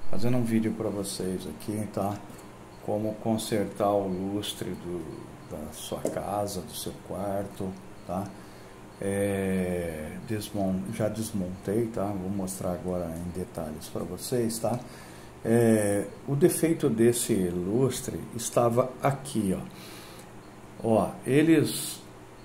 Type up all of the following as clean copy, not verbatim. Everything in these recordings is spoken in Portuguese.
Fazendo um vídeo para vocês aqui, tá? Como consertar o lustre da sua casa, do seu quarto, tá? Já desmontei, tá? Vou mostrar agora em detalhes para vocês, tá? O defeito desse lustre estava aqui, ó. Eles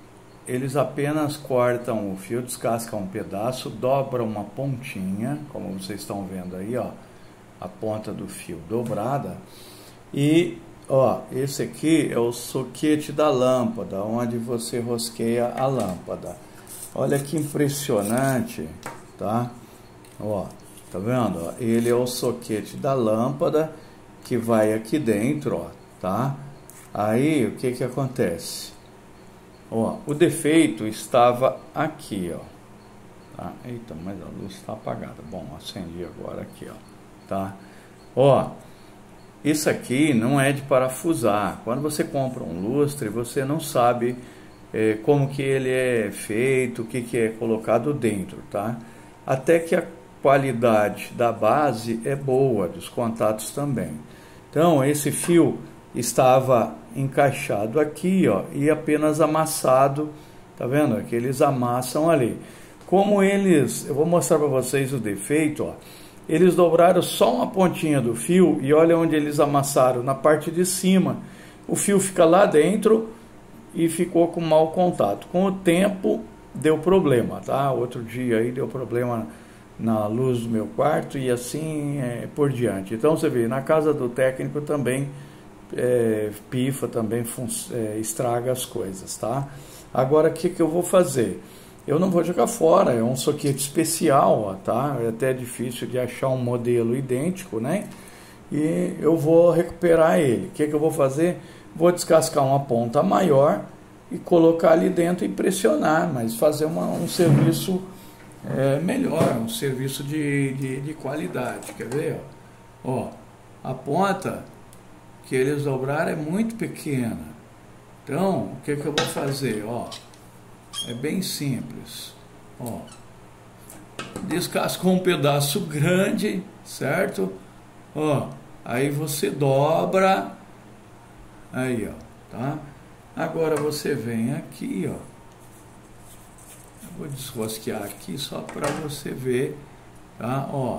apenas cortam o fio, descascam um pedaço, dobram uma pontinha, como vocês estão vendo aí, ó, a ponta do fio dobrada. E, ó, esse aqui é o soquete da lâmpada, onde você rosqueia a lâmpada. Olha que impressionante, tá? Ó, tá vendo? Ó, ele é o soquete da lâmpada que vai aqui dentro, ó, tá? Aí, o que que acontece? Ó, o defeito estava aqui, ó. Tá? Eita, mas a luz está apagada. Bom, acendi agora aqui, ó. Tá? Ó, isso aqui não é de parafusar. Quando você compra um lustre, você não sabe como que ele é feito, o que que é colocado dentro, tá? Até que a qualidade da base é boa, dos contatos também. Então, esse fio estava encaixado aqui, ó, e apenas amassado, tá vendo? Que eles amassam ali. Como eles, eu vou mostrar para vocês o defeito, ó. Eles dobraram só uma pontinha do fio e olha onde eles amassaram, na parte de cima. O fio fica lá dentro e ficou com mau contato. Com o tempo deu problema, tá? Outro dia aí deu problema na luz do meu quarto e assim por diante. Então você vê, na casa do técnico também pifa, também estraga as coisas, tá? Agora o que que eu vou fazer? Eu não vou jogar fora, é um soquete especial, ó, tá? É até difícil de achar um modelo idêntico, né? E eu vou recuperar ele. O que que eu vou fazer? Vou descascar uma ponta maior e colocar ali dentro e pressionar, mas fazer um serviço melhor, um serviço de qualidade. Quer ver? Ó, a ponta que eles dobraram é muito pequena. Então, o que que eu vou fazer? Ó, é bem simples. Ó, descascou um pedaço grande, certo? Ó, aí você dobra. Aí, ó, tá? Agora você vem aqui, ó. Eu vou desrosquear aqui só para você ver, tá? Ó.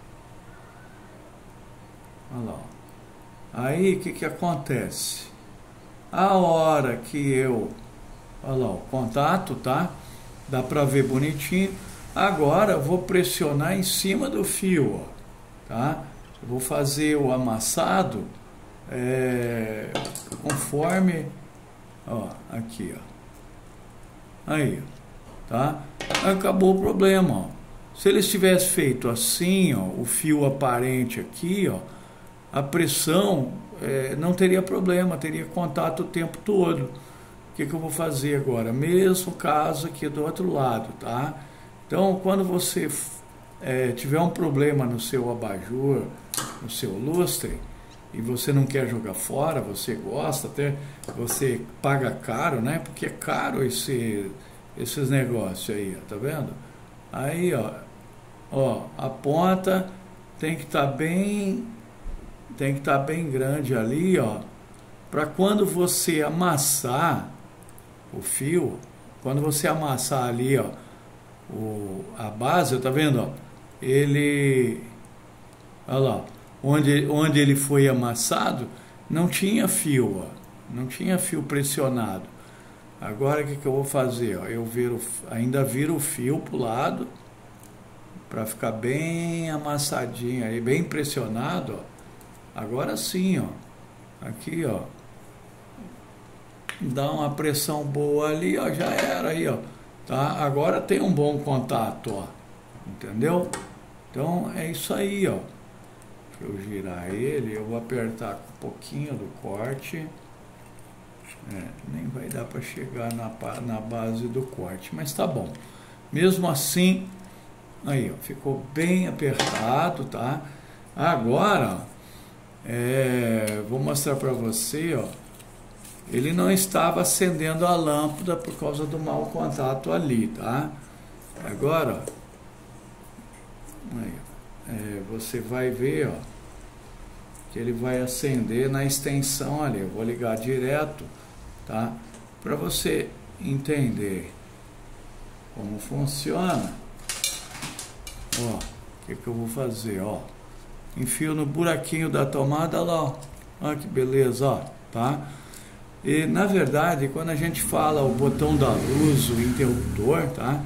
Olha lá, ó. Aí, o que que acontece? A hora que eu... Olha lá, o contato, tá? Dá para ver bonitinho. Agora, eu vou pressionar em cima do fio, ó, tá? Eu vou fazer o amassado conforme... Ó, aqui, ó. Aí, tá? Acabou o problema, ó. Se eles tivessem feito assim, ó, o fio aparente aqui, ó, a pressão não teria problema, teria contato o tempo todo. O que que eu vou fazer agora? Mesmo caso aqui do outro lado, tá? Então, quando você tiver um problema no seu abajur, no seu lustre, e você não quer jogar fora, você gosta, até você paga caro, né? Porque é caro esses negócios aí, ó, tá vendo? Aí, ó, a ponta tem que estar bem grande ali, ó, para quando você amassar o fio, quando você amassar ali, ó, a base, tá vendo, ó, ele, olha lá, onde ele foi amassado, não tinha fio, ó, não tinha fio pressionado. Agora o que que eu vou fazer, ó, eu ainda viro o fio pro lado para ficar bem amassadinho aí, bem pressionado, ó. Agora sim, ó, aqui, ó, dá uma pressão boa ali, ó, já era aí, ó, tá? Agora tem um bom contato, ó, entendeu? Então é isso aí, ó. Deixa eu girar ele, eu vou apertar com um pouquinho do corte, nem vai dar para chegar na base do corte, mas tá bom. Mesmo assim, aí, ó, ficou bem apertado, tá? Agora, vou mostrar para você, ó, ele não estava acendendo a lâmpada por causa do mau contato ali, tá? Agora, ó, aí, você vai ver, ó, que ele vai acender na extensão ali. Eu vou ligar direto, tá? Para você entender como funciona. Ó, o que eu vou fazer, ó? Enfio no buraquinho da tomada lá, ó. Olha que beleza, ó, tá? E na verdade, quando a gente fala o botão da luz, o interruptor, tá?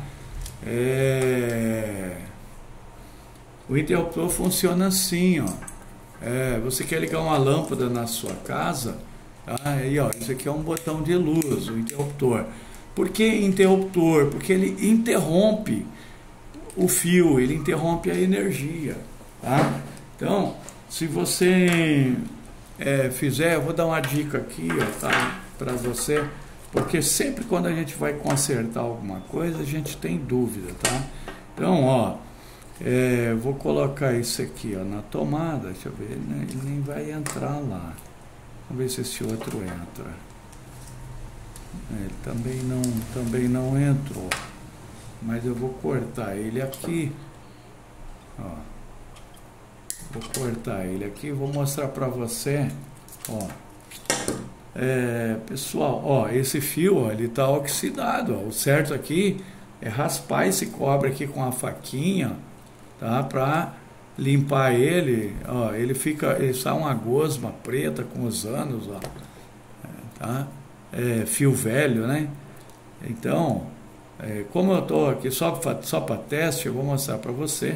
O interruptor funciona assim, ó. Você quer ligar uma lâmpada na sua casa, tá? Aí, ó, isso aqui é um botão de luz, o interruptor. Por que interruptor? Porque ele interrompe o fio, ele interrompe a energia, tá? Então, se você fizer, eu vou dar uma dica aqui, ó, tá, para você, porque sempre quando a gente vai consertar alguma coisa, a gente tem dúvida, tá? Então, ó, vou colocar isso aqui, ó, na tomada, deixa eu ver, ele nem vai entrar lá. Vamos ver se esse outro entra. Ele também não entrou. Mas eu vou cortar ele aqui, ó. Vou cortar ele aqui e vou mostrar para você, ó. Pessoal, ó, esse fio, ó, ele tá oxidado, ó. O certo aqui é raspar esse cobre aqui com a faquinha, tá? Para limpar ele, ó. Ele sai uma gosma preta com os anos, ó. Tá? Fio velho, né? Então, como eu tô aqui só para teste, eu vou mostrar para você.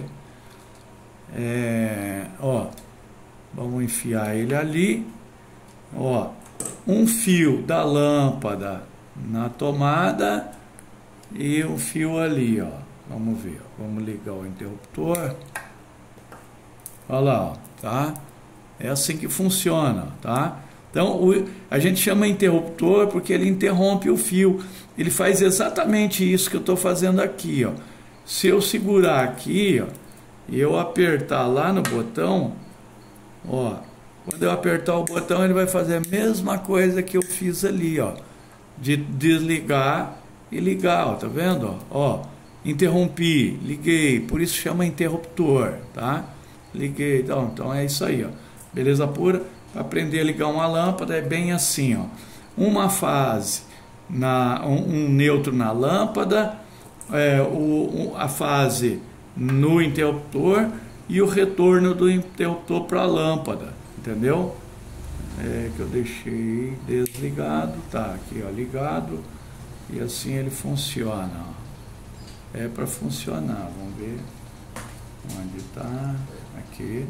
Ó, vamos enfiar ele ali, ó, um fio da lâmpada na tomada e um fio ali, ó. Vamos ver, vamos ligar o interruptor. Olha lá, ó, tá? É assim que funciona, tá? Então, a gente chama interruptor porque ele interrompe o fio. Ele faz exatamente isso que eu estou fazendo aqui, ó. Se eu segurar aqui, ó, e eu apertar lá no botão, ó, quando eu apertar o botão, ele vai fazer a mesma coisa que eu fiz ali, ó, de desligar e ligar, ó, tá vendo? Ó, interrompi, liguei, por isso chama interruptor, tá? Liguei, então é isso aí, ó. Beleza pura? Para aprender a ligar uma lâmpada é bem assim, ó. Uma fase, um neutro na lâmpada, a fase no interruptor e o retorno do interruptor para a lâmpada, entendeu? Que eu deixei desligado, tá aqui, ó, ligado, e assim ele funciona, ó. É para funcionar, vamos ver onde tá, aqui.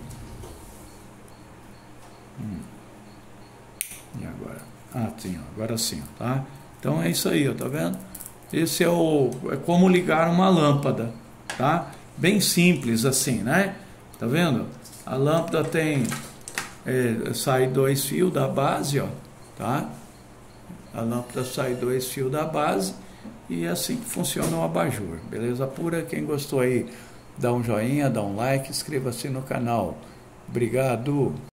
E agora? Ah, sim, ó, agora sim, ó, tá? Então é isso aí, ó, tá vendo? Esse é como ligar uma lâmpada, tá? Bem simples assim, né? Tá vendo? A lâmpada tem sai 2 fios da base, ó, tá? A lâmpada sai 2 fios da base e é assim que funciona o abajur. Beleza pura? Quem gostou aí, dá um joinha, dá um like, inscreva-se no canal. Obrigado!